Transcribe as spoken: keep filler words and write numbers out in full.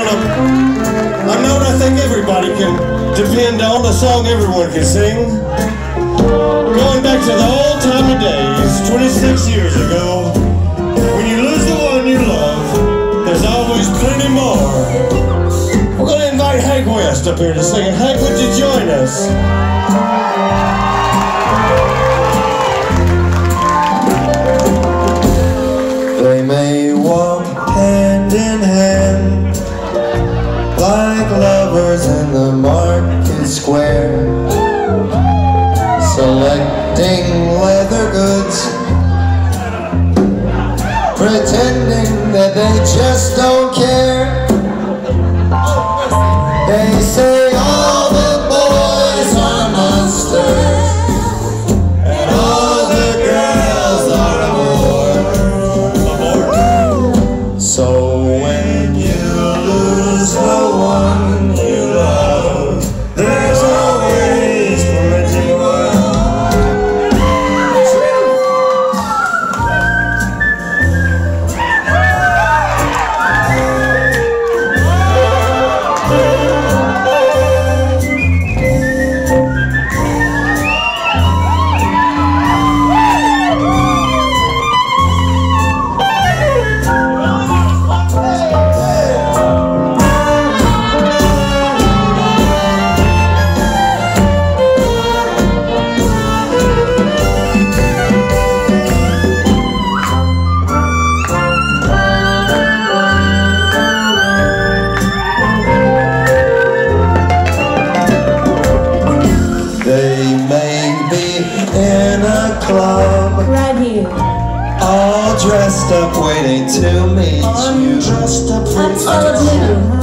a, a note I think everybody can depend on, a song everyone can sing. Going back to the old time of days, twenty-six years ago, when you lose the one you love, there's always plenty more. We're going to invite Hank West up here to sing it. Hank, would you join us? They may walk hand in hand like lovers in the market square, selecting leather goods, pretending that they just don't care. They say all the boys are monsters and all the girls are bored. So when you lose the one you love, there's always plenty more. They may be in a club, right here, all dressed up waiting to meet you. I'm told you.